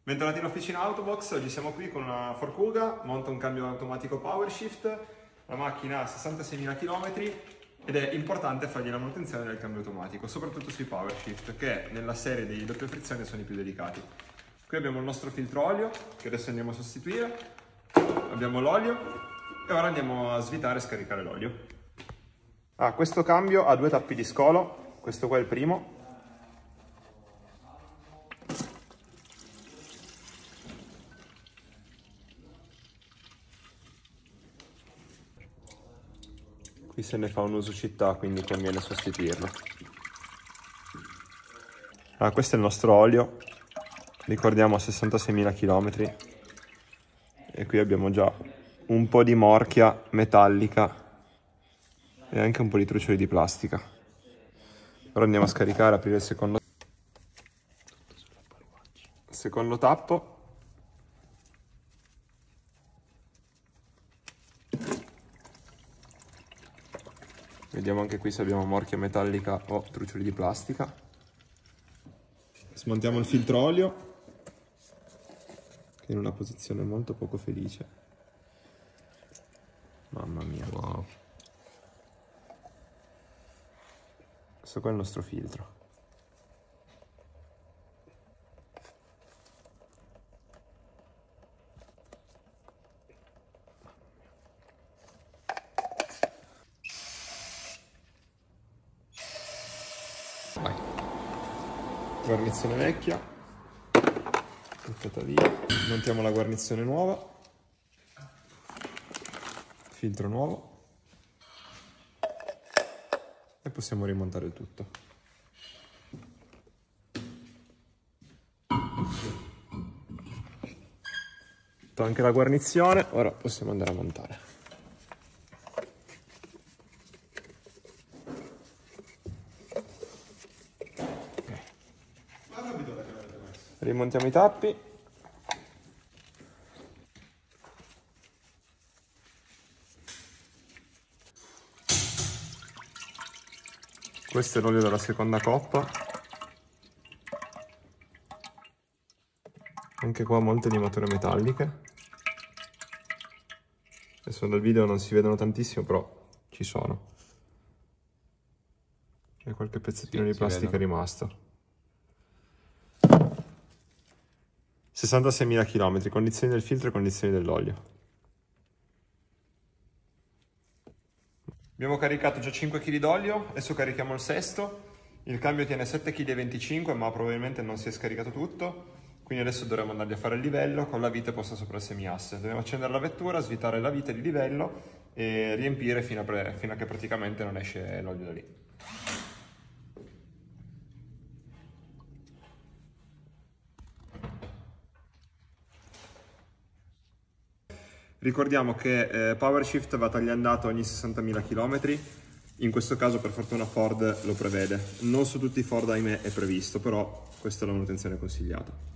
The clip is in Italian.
Bentornati in officina Autobox, oggi siamo qui con una Ford Kuga, monta un cambio automatico PowerShift, la macchina ha 66.000 km ed è importante fargli la manutenzione del cambio automatico, soprattutto sui PowerShift che nella serie dei doppia frizione sono i più delicati. Qui abbiamo il nostro filtro olio che adesso andiamo a sostituire, abbiamo l'olio e ora andiamo a svitare e scaricare l'olio. Questo cambio ha due tappi di scolo, questo qua è il primo. Qui se ne fa un uso città, quindi conviene sostituirlo. Questo è il nostro olio, ricordiamo 66.000 km e qui abbiamo già un po' di morchia metallica e anche un po' di trucioli di plastica. Ora andiamo a scaricare, aprire il secondo tappo. Vediamo anche qui se abbiamo morchia metallica o trucioli di plastica. Smontiamo il filtro olio, che è in una posizione molto poco felice. Mamma mia, wow. Questo qua è il nostro filtro. Vai. Guarnizione vecchia, buttata via, montiamo la guarnizione nuova, filtro nuovo e possiamo rimontare il tutto. Fatto anche la guarnizione, ora possiamo andare a montare. Rimontiamo i tappi. Questo è l'olio della seconda coppa. Anche qua molte limature metalliche. Adesso dal video non si vedono tantissimo, però ci sono. E qualche pezzettino di plastica è rimasto. 66.000 km, condizioni del filtro e condizioni dell'olio. Abbiamo caricato già 5 kg d'olio, adesso carichiamo il sesto. Il cambio tiene 7,25 kg, ma probabilmente non si è scaricato tutto. Quindi adesso dovremo andargli a fare il livello con la vite posta sopra il semiasse. Dobbiamo accendere la vettura, svitare la vite di livello e riempire fino a che praticamente non esce l'olio da lì. Ricordiamo che PowerShift va tagliandato ogni 60.000 km, in questo caso per fortuna Ford lo prevede. Non su tutti i Ford ahimè è previsto, però questa è la manutenzione consigliata.